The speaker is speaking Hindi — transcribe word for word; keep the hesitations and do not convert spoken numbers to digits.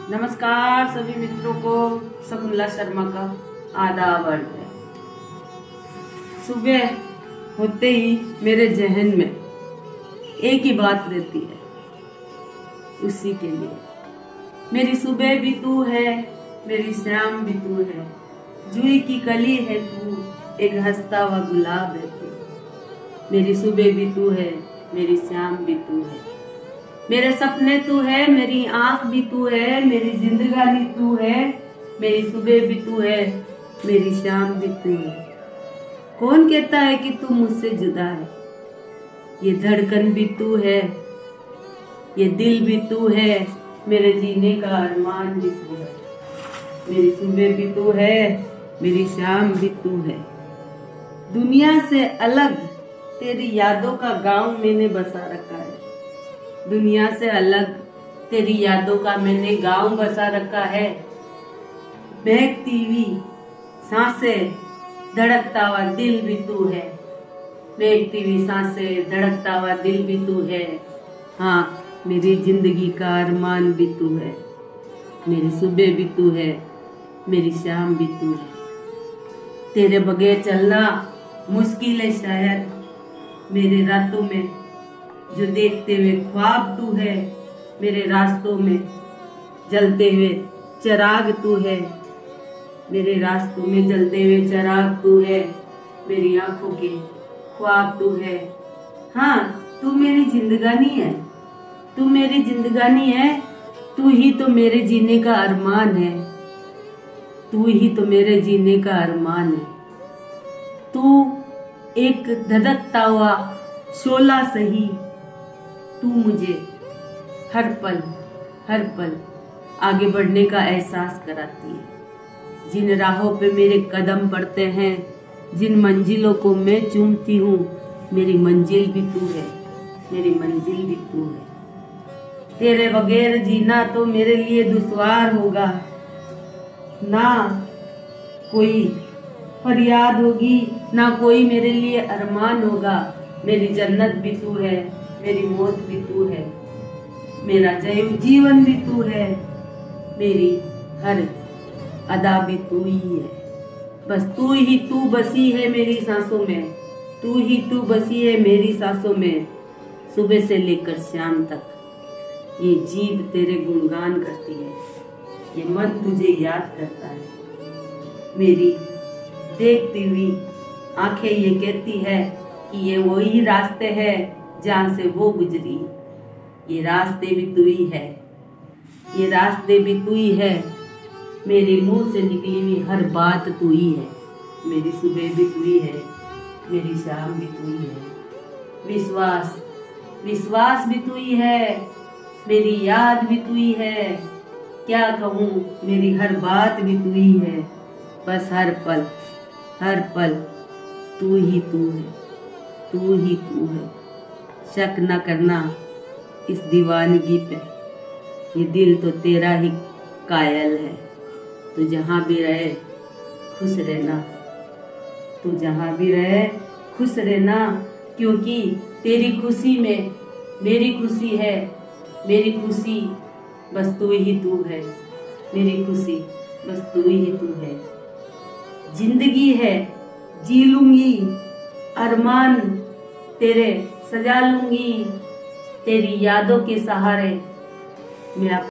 नमस्कार सभी मित्रों को, शकुंतला शर्मा का आदाब अर्ज है। सुबह होते ही मेरे जहन में एक ही बात रहती है, उसी के लिए। मेरी सुबह भी तू है, मेरी शाम भी तू है, जूही की कली है तू, एक हंसता हुआ गुलाब है तू। मेरी सुबह भी तू है, मेरी शाम भी तू है, मेरे सपने तू है, मेरी आंख भी तू है, मेरी जिंदगानी तू है, मेरी सुबह भी तू है, मेरी शाम भी तू है। कौन कहता है कि तू मुझसे जुदा है? ये धड़कन भी तू है, ये दिल भी तू है, मेरे जीने का अरमान भी तू है। मेरी सुबह भी तू है, मेरी शाम भी तू है। दुनिया से अलग तेरी यादों का गांव मैंने बसा रखा है। दुनिया से अलग तेरी यादों का मैंने गांव बसा रखा है। बहकती हुई सांसें, धड़कता हुआ दिल भी तू है। बहकती हुई सांसें, धड़कता हुआ दिल भी तू है। हाँ, मेरी जिंदगी का अरमान भी तू है। मेरी सुबह भी तू है, मेरी शाम भी तू है। तेरे बगैर चलना मुश्किल है शायद, मेरे रातों में जो देखते हुए ख्वाब तू है, मेरे रास्तों में जलते हुए चिराग तू है, मेरे रास्तों में जलते हुए चिराग तू है, मेरी आंखों के ख्वाब तू है। हाँ, तू मेरी जिंदगानी है, तू मेरी जिंदगानी है, तू ही तो मेरे जीने का अरमान है, तू ही तो मेरे जीने का अरमान है। तू एक धधकता हुआ शोला सही, तू मुझे हर पल हर पल आगे बढ़ने का एहसास कराती है। जिन राहों पे मेरे कदम पड़ते हैं, जिन मंजिलों को मैं चूमती हूँ, मेरी मंजिल भी तू है, मेरी मंजिल भी तू है। तेरे बगैर जीना तो मेरे लिए दुश्वार होगा, ना कोई फरियाद होगी, ना कोई मेरे लिए अरमान होगा। मेरी जन्नत भी तू है, मेरी मौत भी तू है, मेरा जीवन भी तू है, मेरी हर अदा भी तू ही है। बस तू ही तू बसी है मेरी सांसों में, तू ही तू बसी है मेरी सांसों में। सुबह से लेकर शाम तक ये जीभ तेरे गुणगान करती है, ये मन तुझे याद करता है। मेरी देखती हुई आंखें ये कहती है कि ये वही रास्ते हैं जहाँ से वो गुजरी। ये रास्ते भी तू ही है, ये रास्ते भी तू ही है, मेरे मुंह से निकली हुई हर बात तू ही है। मेरी सुबह भी तू ही है, मेरी शाम भी तू ही है। विश्वास विश्वास भी तू ही है, मेरी याद भी तू ही है। क्या कहूँ, मेरी हर बात भी तू ही है। बस हर पल हर पल तू ही तू है, तू ही तू है। शक न करना इस दीवानगी पे, ये दिल तो तेरा ही कायल है। तू जहाँ भी रहे खुश रहना, तू जहाँ भी रहे खुश रहना, क्योंकि तेरी खुशी में मेरी खुशी है। मेरी खुशी बस तू ही तू है, मेरी खुशी बस तू ही तू है। जिंदगी है जी लूंगी, अरमान तेरे सजा लूंगी, तेरी यादों के सहारे मैं